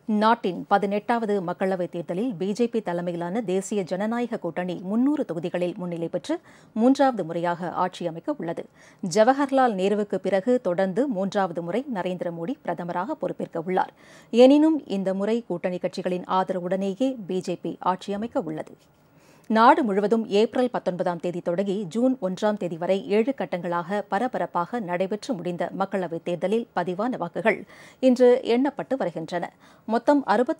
நாட்டின் 18வது மக்களவைத் தேர்தலில் பிஜேபி தலைமையிலான தேசிய ஜனநாயக கூட்டணி 300 தொகுதிகளில் முன்னிலை பெற்று 3வது முறையாக ஆட்சி அமைக்க உள்ளது. ஜவஹர்லால் நேருவுக்கு பிறகு தொடர்ந்து 3வது முறை நரேந்திர மோடி பிரதமராக பொறுப்பேற்க உள்ளார். எனினும் இந்த முறை கூட்டணி கட்சிகளின் ஆதரவுடனேயே பிஜேபி ஆட்சி அமைக்க உள்ளது. நாடு முழுவதும் ஏப்ரல் 19ஆம் தேதி தொடங்கி ஜூன் 1ஆம் தேதி வரை 7 கட்டங்களாக பரபரப்பாக நடைபெற்று முடிந்த மக்களவைத் தேர்தலில் பதிவான வாக்குகள் இன்று எண்ணப்பட்டு வருகின்றன. மொத்தம்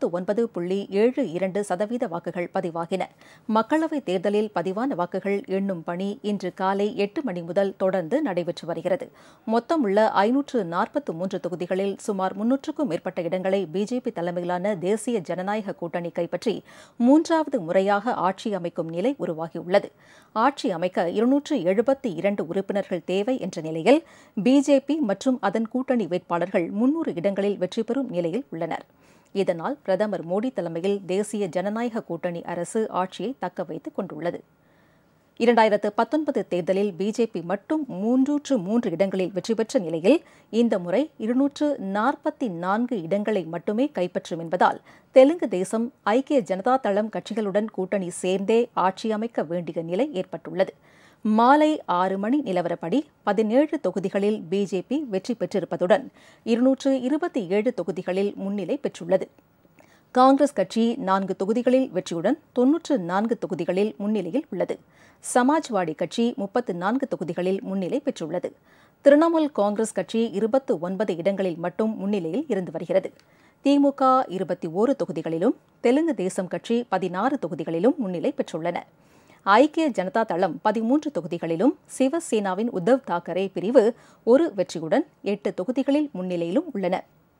69.72% வாக்குகள் பதிவாகின. மக்களவைத் தேர்தலில் பதிவான வாக்குகள் எண்ணும் பணி இன்று காலை 8 மணி முதல் தொடர்ந்து நடைபெற்று வருகிறது. மொத்தம் உள்ள 543 தொகுதிகளில் சுமார் 300க்கும் மேற்பட்ட இடங்களை பிஜேபி தலைமையிலான தேசிய ஜனநாயக கூட்டணி கைப்பற்றி 3வது முறையாக ஆட்சி அமைக்கும் நிலை உருவாகியுள்ளது. ஆட்சி அமைக்க 272 உறுப்பினர்கள் தேவை என்ற நிலையில் பிஜேபி மற்றும் அதன் கூட்டணி வேட்பாளர்கள் 300 இடங்களில் வெற்றி பெறும் நிலையில் உள்ளனர். இதனால் பிரதமர் மோடி தலைமையில் தேசிய ஜனநாயக கூட்டணி அரசு ஆட்சியை தக்கவைத்துக் கொண்டுள்ளது. 2019 தேர்தலில் பிஜேபி மட்டும் 303 இடங்களில் வெற்றி பெற்ற நிலையில் இந்த முறை 244 இடங்களை மட்டுமே கைப்பற்றும் என்பதால் தெலுங்கு தேசம், ஐக்கிய ஜனதா தளம் கட்சிகளுடன் கூட்டணி சேர்ந்தே ஆட்சி அமைக்க வேண்டிய நிலை ஏற்பட்டுள்ளது. மாலை 6 மணி நிலவரப்படி 17 தொகுதிகளில் பிஜேபி வெற்றி பெற்றிருப்பதுடன் 227 தொகுதிகளில் முன்னிலை பெற்றுள்ளது. காங்கிரஸ் கட்சி 4 தொகுதிகளில் வெற்றியுடன் 94 தொகுதிகளில் முன்னிலையில் உள்ளது. சமாஜ்வாடி கட்சி 34 தொகுதிகளில் முன்னிலை பெற்றுள்ளது. திரிணாமுல் காங்கிரஸ் கட்சி 29 இடங்களில் மட்டும் முன்னிலையில் இருந்து வருகிறது. திமுக 21 தொகுதிகளிலும், தெலுங்கு தேசம் கட்சி 16 தொகுதிகளிலும் முன்னிலை பெற்றுள்ளன. ஐக்கிய ஜனதா தளம் 13 தொகுதிகளிலும், சிவசேனாவின் உத்தவ் தாக்கரே பிரிவு ஒரு வெற்றியுடன் 8 தொகுதிகளில் முன்னிலையிலும் உள்ளன.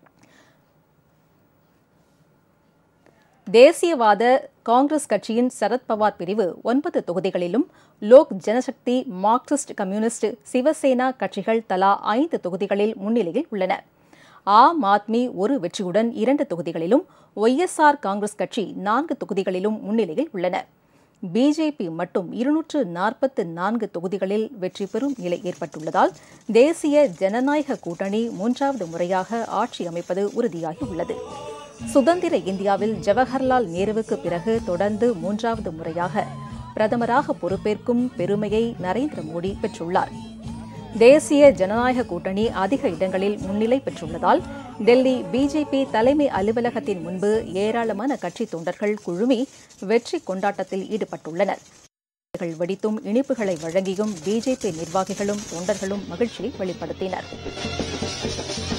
தேசியவாத காங்கிரஸ் கட்சியின் சரத்பவார் பிரிவு 9 தொகுதிகளிலும், லோக் ஜனசக்தி, மார்க்சிஸ்ட் கம்யூனிஸ்ட், சிவசேனா கட்சிகள் தலா 5 தொகுதிகளில் முன்னிலையில் உள்ளன. ஆம் ஆத்மி ஒரு வெற்றியுடன் 2 தொகுதிகளிலும், ஒய்எஸ்ஆர் காங்கிரஸ் கட்சி 4 தொகுதிகளிலும் முன்னிலையில் உள்ளன. பிஜேபி மட்டும் 244 தொகுதிகளில் வெற்றி பெறும் நிலை ஏற்பட்டுள்ளதால் தேசிய ஜனநாயக கூட்டணி 3வது முறையாக ஆட்சி அமைப்பது உறுதியாகியுள்ளது. சுதந்திர இந்தியாவில் ஜவஹர்லால் நேருவுக்கு பிறகு தொடர்ந்து 3வது முறையாக பிரதமராக பொறுப்பேற்கும் பெருமையை நரேந்திர மோடி பெற்றுள்ளார். தேசிய ஜனநாயக கூட்டணி அதிக இடங்களில் முன்னிலை பெற்றுள்ளதால் டெல்லி பிஜேபி தலைமை அலுவலகத்தின் முன்பு ஏராளமான கட்சி தொண்டர்கள் குழுமி வெற்றி கொண்டாட்டத்தில் ஈடுபட்டுள்ளனர். வெடித்தும் இனிப்புகளை வழங்கியும் பிஜேபி நிர்வாகிகளும் தொண்டர்களும் மகிழ்ச்சியை வெளிப்படுத்தினர்.